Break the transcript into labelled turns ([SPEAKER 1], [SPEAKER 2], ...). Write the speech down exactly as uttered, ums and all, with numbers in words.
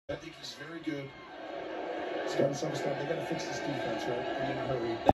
[SPEAKER 1] I think he's very good. He's gotten some stuff. They got to fix this defense, right? In a hurry.